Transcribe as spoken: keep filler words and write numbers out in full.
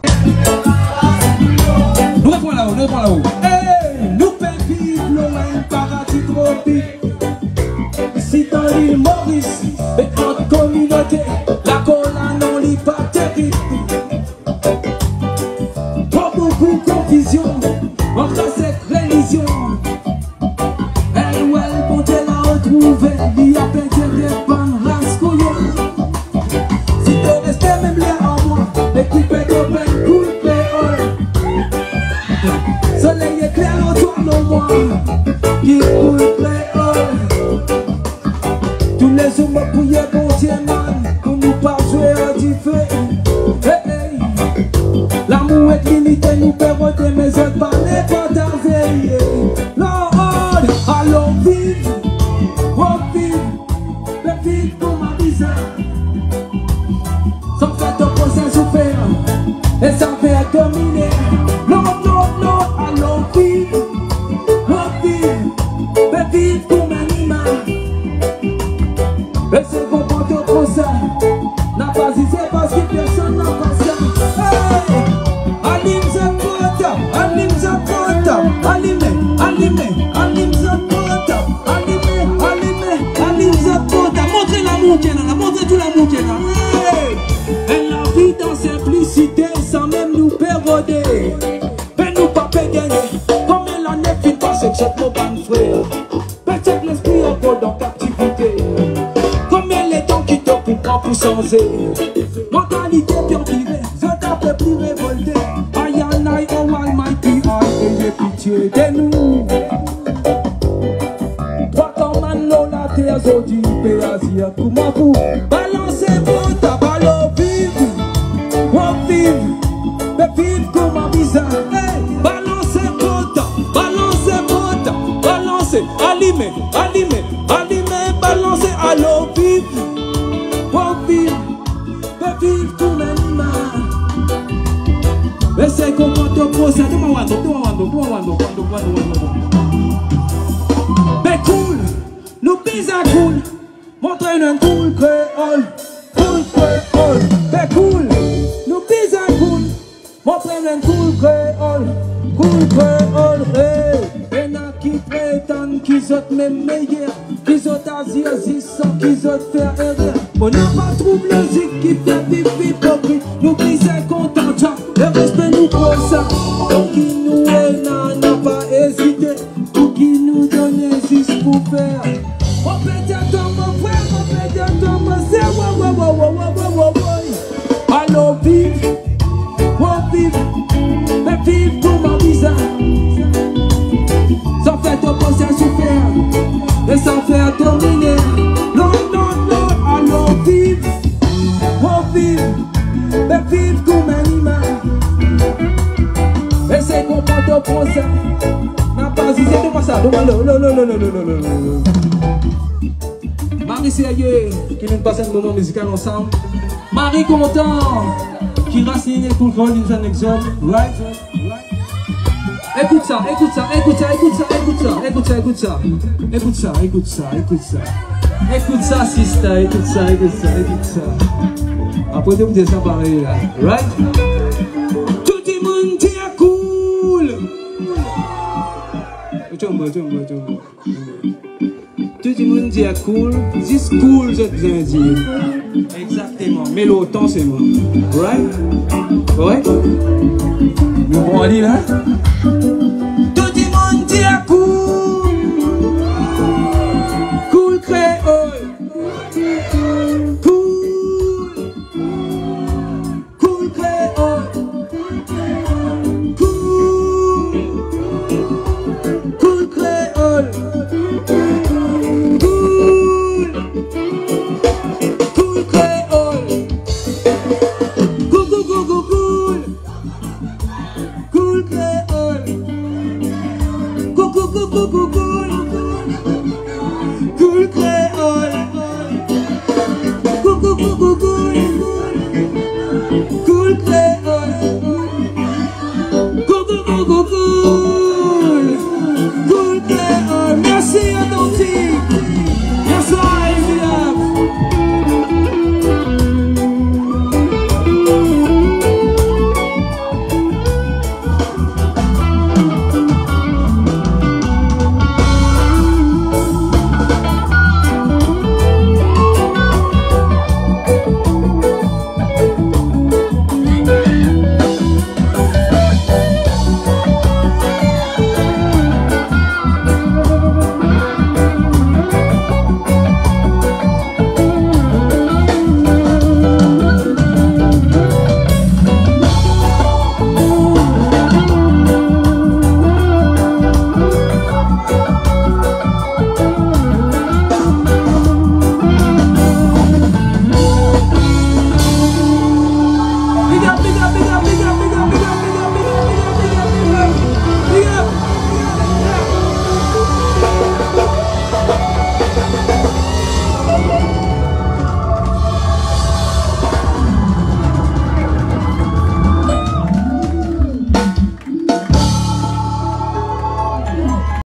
Nous répondons là-haut, nous répondons là-haut. Hey, nous faisons vivre loin, paradis tropique. Ici dans l'île Maurice, et notre communauté, la colonne non lit pas terrible. Pas beaucoup de confusion entre cette religion. Elle ou elle, quand elle a retrouvé, il y a pété des bonnes races couillons. Si tu restais même là en moi, les coupés d'open, coupés all. Soleil éclair autour de moi, qui coupé all. Tous les hommes pouillés pour Dieu, man, pour nous pas jouer à du feu. Hey, hey. L'amour est limité, nous perdons des maisons, pas les fantaisies. Lord, allons vivre, on vive, mais vivre pour ma bizarre. Sans faire de procès souffert, et sans faire dominer. Non, non, non, allons vivre, on vive, mais vivre pour ma animal. Et c'est qu'on compte au procès, n'a pas dit c'est parce que personne n'a pas ça. Hey! Alim Zapota, Alim Zapota, Alime, Alime, Alim Zapota, Alime, Alime, Alim Zapota. Montrez l'amour qu'elle a, montrez tout l'amour qu'elle a. Hey! Elle a vie dans simplicité sans même nous péroder. Mais nous pas gagner, comme elle en est fine parce que cette mon bon frère. Peut-être l'esprit encore dans captivité. Comme elle est dans qui te comprend pour changer. Mentalité bien privée, je t'appelle plus révolté. Aïe aïe aïe, oh almighty, aïe, ayez pitié de nous. Toi comme man la terre, zodi, péazia, comment vous balancez votre ballon vive, on vive, mais vive comme un bizarre. Hey, balancez votre, balancez votre, balancez, allumez, allumez, allumez, balancez, allô vive, on vive, mais vive comme un animal. Mais c'est comment te procès, tout le monde, tout le monde, tout le monde, tout le monde. Mais cool, nous pisa cool, montrez-nous un cool créole, cool créole. Mais cool, nous pisa cool, montrez-nous un cool créole, cool créole. Hey, et n'a qui prétendent qu'ils sont même meilleurs, qu'ils sont asiatisants, qu'ils sont faire erreur. On n'a pas trouvé logique qui fait vivre hypocrite, nous pisa content. Le respect nous pour ça, donc qui nous est n'a pas hésité, pour qui nous donne juste pour faire. On peut dire ton mon frère, on peut dire ton mon sœur, ouais ouais ouais ouais ouais ouais ouais. Allons vive, on vive, mais vive pour ma bizarre. Sans faire ton procès souffert, et sans faire dominer. Non non non, allons vive, on vive, mais vive comme un animal. Et c'est qu'on porte au procès. N'a pas dit c'est pas ça. Non, non, non, non, non, non, non, non. Marie sérieux, qui vient de passer un moment musical ensemble. Marie content, qui racine pour le col d'une anecdote. Right? Écoute ça, écoute ça, écoute ça, écoute ça, écoute ça, écoute ça, écoute ça. Écoute ça, écoute ça, écoute ça. Écoute ça, sister, écoute ça, écoute ça, écoute ça. Après, vous dites ça pareil là. Right? Tout le monde dit cool, this cool, je viens dire. Exactement, mais l'autant c'est moi. Right? Ouais? Nous allons aller là?